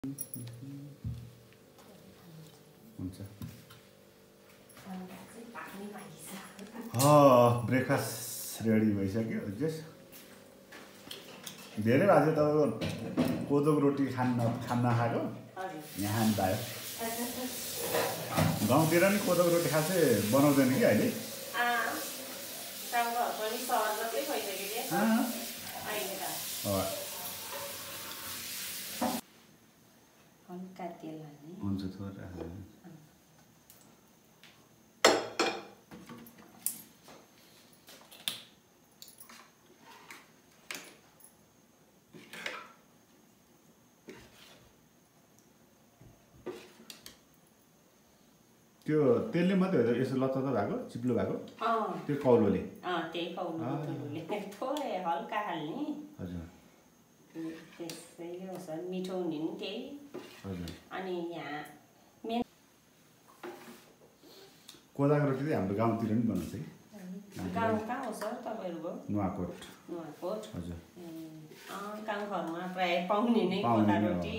हुन्छ breakfast ready भइसक्यो जस धेरै आज तपाईको कोदोको रोटी खान नखाएको यहाँ खानु पायो गाउँतिर नि कोदोको रोटी खासै बनाउँदैन कि अहिले हुन्छ थोरै त्यो तेलले मात्रै हो यसो लतत भएको चिप्लो भएको त्यो कौलोले त्यही कौलोले थोरै हल्का हाल्ने हजुर त्यसैले होस् मिठो हुने नि त्यही हजुर अनि यहाँ मेन कोदाको रोटी चाहिँ हाम्रो गाउँतिर पनि बनाउँछ कि गाउँ कहाँ हो सर तपाईँहरूको नुवाकोट हजुर गाउँघरमा प्रायः पाउने नै कोदा रोटी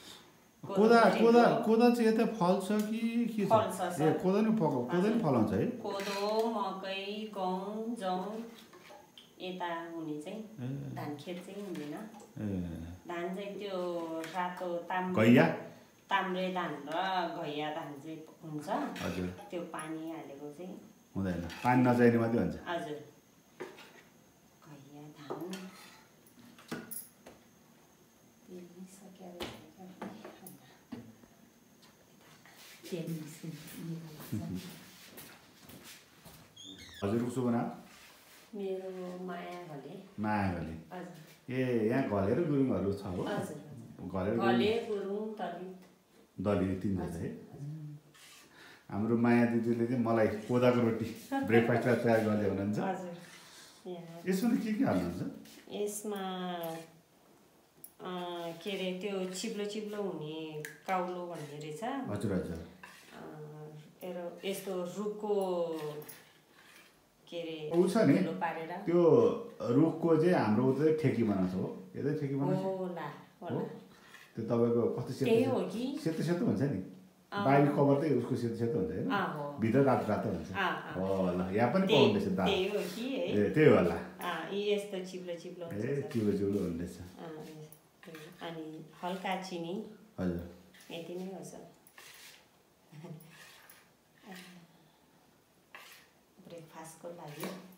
कोदा चाहिँ यता फल्छ कि के छ ए कोदा नि फलाउँछ है कोदो मकै गहुँ जौ यता हुने चाहिँ धान खेत चाहिँ हुँदैन धान चाहिँ त्यो रातो ताम्रे धान र घैया धान चाहिँ हुन्छ हजुर त्यो पानी हालेको चाहिँ हुँदैन पानी नचाहिने मात्रै हुन्छ हजुर घैया धान हजुरको शुभ नाम मेरो माया घले ए यहाँ घलेर गुरुङहरू छ हो घले गुरुङ दलित तिनजना है हाम्रो माया दिदीले चाहिँ मलाई कोदाको रोटी ब्रेकफास्ट तयार गर्दै हुनुहुन्छ यसमा के हाल्नुहुन्छ यसमा के अरे त्यो चिप्लो हुने काउलो भन्ने रहेछ हजुर हजुर यस्तो रुखको के अरे उ छ नि पारेर त्यो रुखको चाहिँ हाम्रो उतै ठेकी बनाउँछ हो यतै ठेकी बनाउँछ होला त्यो तपाईँको कस्तो सेतो हुन्छ नि बाहिर कभर चाहिँ उसको सेतो हुन्छ होइन भित्र रातो हुन्छ हो ल यहाँ पनि पाउँदैछ दाल त्यही होला यस्तो चिप्लो ए चिप्लो हुँदैछ अनि हल्का चिनी हजुर यति नै हो सर ब्रेकफास्टको लागि